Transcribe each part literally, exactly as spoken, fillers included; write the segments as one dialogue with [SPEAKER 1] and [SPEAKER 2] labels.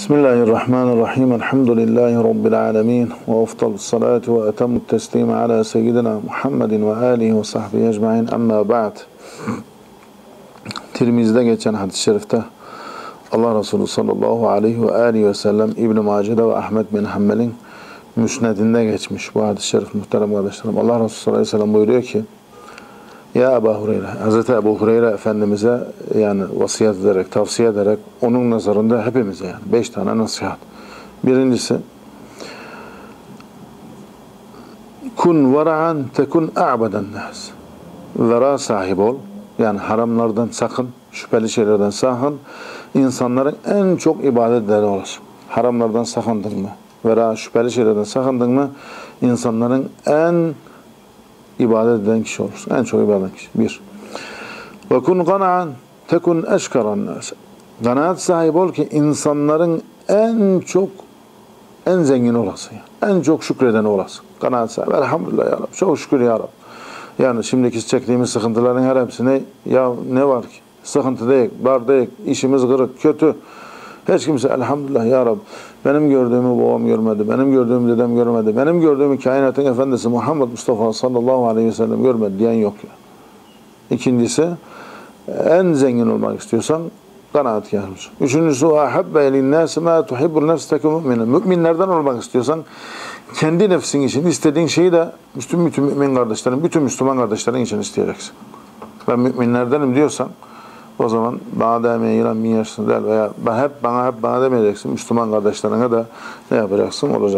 [SPEAKER 1] Bismillahirrahmanirrahim. Elhamdülillahi Rabbil alemin. Ve afdalus salatu ve etemut teslimi ala seyyidina Muhammedin ve alihi ve sahbihi ecmaîn. Amma ba'd. Tirmiz'de geçen hadis-i şerifte Allah Resulü sallallahu aleyhi ve aleyhi ve sellem İbn-i Mace'de ve Ahmed bin Hanbel'in müsnedinde geçmiş bu hadis-i şerif muhterem kardeşlerim. Allah Resulü sallallahu aleyhi ve sellem buyuruyor ki: Ya Ebu Hureyre, Hazreti Ebu Hureyre Efendimiz'e yani vasiyet ederek, tavsiye ederek onun nazarında hepimize yani beş tane nasihat. Birincisi, kun vara'an tekun a'baden nas. Vera sahibi ol. Yani haramlardan sakın, şüpheli şeylerden sakın. İnsanların en çok ibadetleri olasın. Haramlardan sakındın mı? Vera şüpheli şeylerden sakındın mı? İnsanların en ibadet eden kişi olursun. En çok ibadet eden kişi. Bir. Ve kun gana'an tekun eşkaran nas. Kanaat sahibi ol ki insanların en çok en zengin olasın. Yani. En çok şükreden olasın. Kanaat sahibi. Elhamdülillah ya Rabbi. Çok şükür ya Rabbi. Yani şimdiki çektiğimiz sıkıntıların her hepsine ya ne var ki? Sıkıntı değil, bar değil, işimiz kırık, kötü. Hiç kimse elhamdülillah ya Rabbi. Benim gördüğümü babam görmedi, benim gördüğümü dedem görmedi, benim gördüğümü kainatın efendisi Muhammed Mustafa sallallahu aleyhi ve sellem görmedi diyen yok ya. İkincisi, en zengin olmak istiyorsan kanaatkâr olsun. Üçüncüsü, ahabbe linnâsi mâ tuhibbul nefsteki mu'minen. Müminlerden olmak istiyorsan kendi nefsin için istediğin şeyi de bütün, bütün mümin kardeşlerin, bütün Müslüman kardeşlerin için isteyeceksin. Ben müminlerdenim diyorsan o zaman bana demeye ilan bin yaşsın der veya ben hep bana hep bana demeyeceksin. Müslüman kardeşlerine de ne yapacaksın olacak.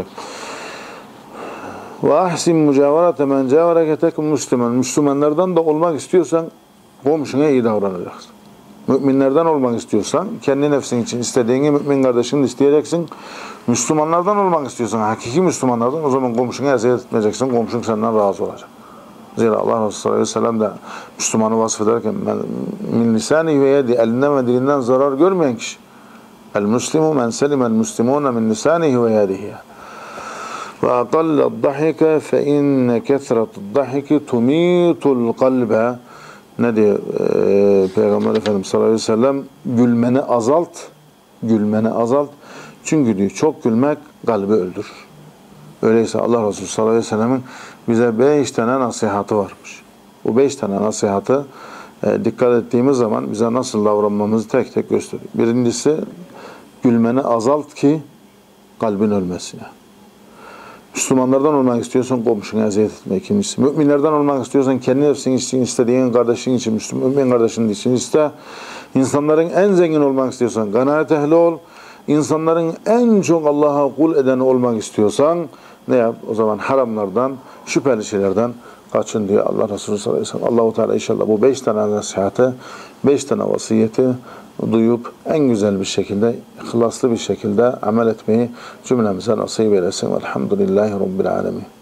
[SPEAKER 1] Ve ahsin mucavarate men cavareke tekum Müslüman. Müslümanlardan da olmak istiyorsan komşuna iyi davranacaksın. Müminlerden olmak istiyorsan kendi nefsin için istediğini mümin kardeşini isteyeceksin. Müslümanlardan olmak istiyorsan hakiki Müslümanlardan o zaman komşuna eziyet etmeyeceksin. Komşun senden razı olacak. Zira Allah Resulü sallallahu aleyhi ve sellem de Müslümanı vasfederken min lisani ve yedi elinden ve dilinden zarar görmeyen kişi. El muslimu men selimel muslimuna min lisanihi ve yedihi. Ve aqallad dahike fe inne kethratu'd dahiki tumitul kalbe. Ne diyor ee, Peygamber Efendimiz sallallahu aleyhi ve sellem? Gülmeni azalt, gülmeni azalt. Çünkü diyor çok gülmek kalbi öldürür. Öyleyse Allah Resulü sallallahu aleyhi ve sellem'in bize beş tane nasihatı varmış. Bu beş tane nasihatı e, dikkat ettiğimiz zaman bize nasıl davranmamızı tek tek gösteriyor. Birincisi, gülmeni azalt ki kalbin ölmesin. Yani. Müslümanlardan olmak istiyorsan komşuna eziyet etme. İkincisi, müminlerden olmak istiyorsan kendi nefsin için, istediğin kardeşin için, Müslüman, mümin kardeşin için iste. İnsanların en zengin olmak istiyorsan kanaat ehli ol. İnsanların en çok Allah'a kul edeni olmak istiyorsan ne yap? O zaman haramlardan, şüpheli şeylerden kaçın diyor Allah Resulü sallallahu aleyhi ve sellem. Allah-u Teala inşallah bu beş tane nasihatı, beş tane vasiyeti duyup en güzel bir şekilde, ihlaslı bir şekilde amel etmeyi cümlemize nasip eylesin. Elhamdülillahi Rabbil alemin.